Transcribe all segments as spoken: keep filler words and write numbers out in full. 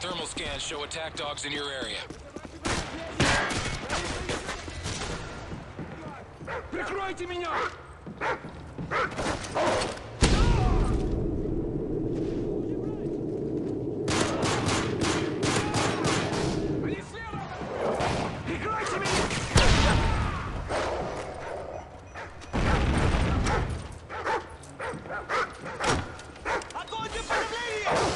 Thermal scans show attack dogs in your area. Прикройте меня! Прикройте меня! Огонь в управлении!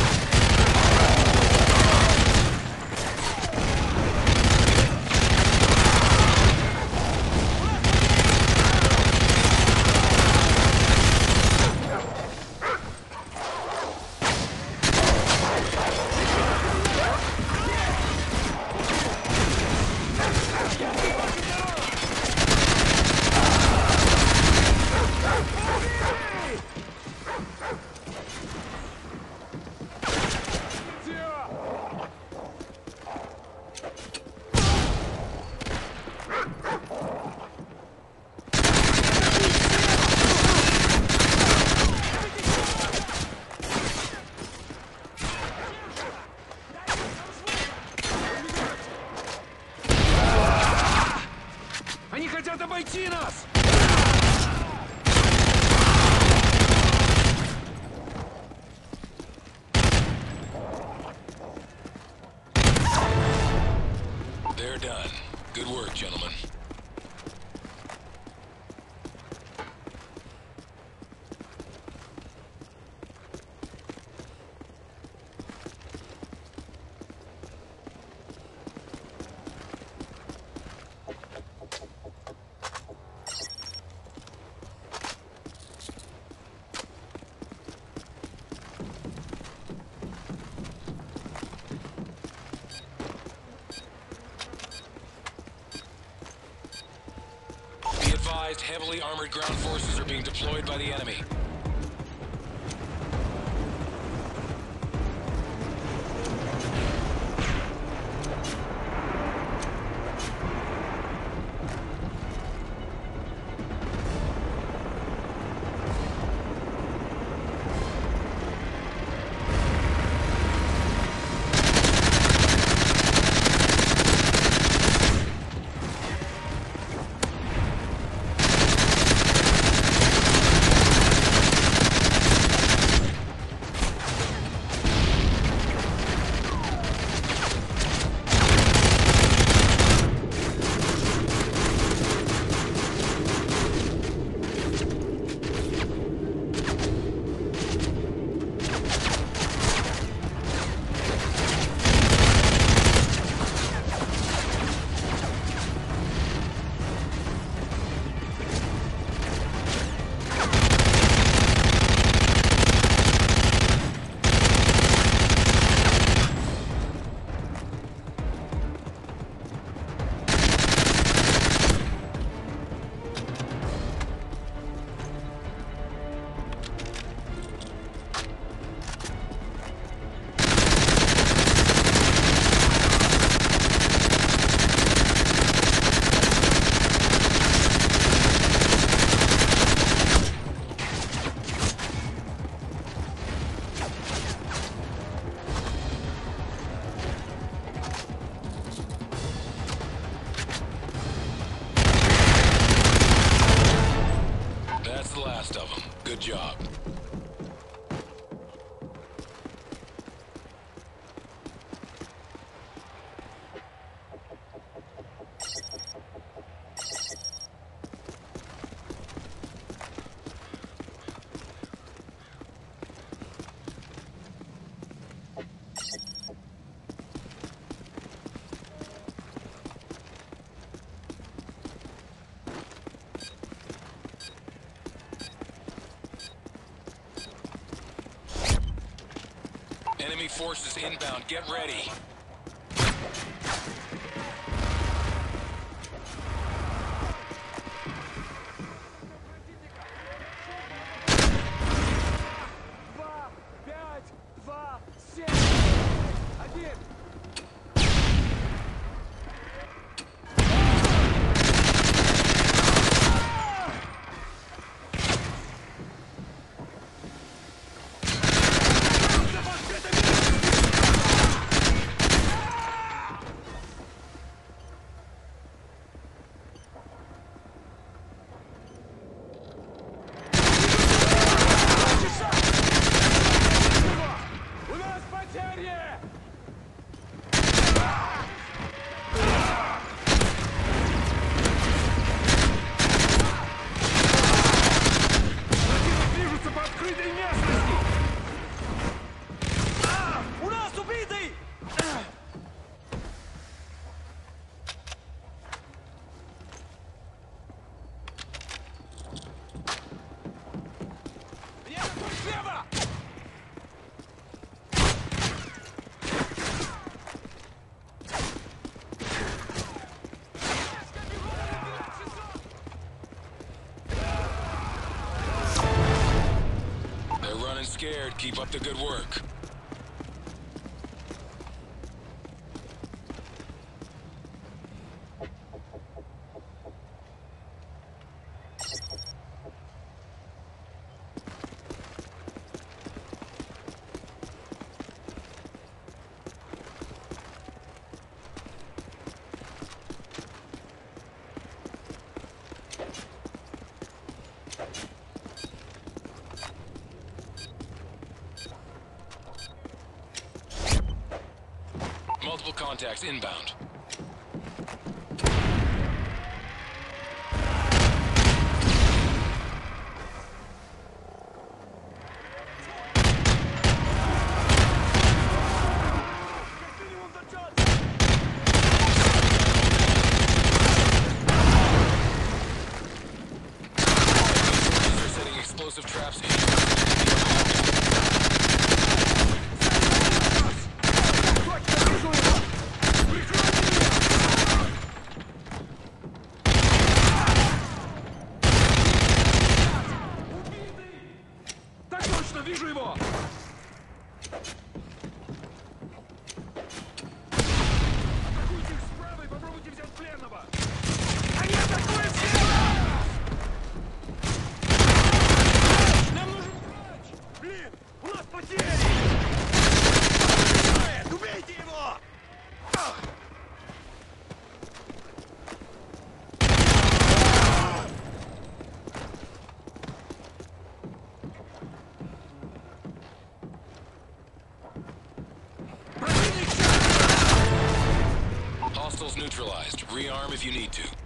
Они хотят обойти нас! They're done. Good work, gentlemen. Be advised, heavily armored ground forces are being deployed by the enemy. That's the last of them. Good job. Enemy forces inbound. Get ready. Два, пять, два, семь, один. Keep up the good work. Multiple contacts inbound. They're setting explosive traps in. Так точно, вижу его! Атакуйте их справа и попробуйте взять пленного! Они атакуют слева! Нам нужен врач! Блин, у нас потери! Убейте его! Hostiles neutralized. Rearm if you need to.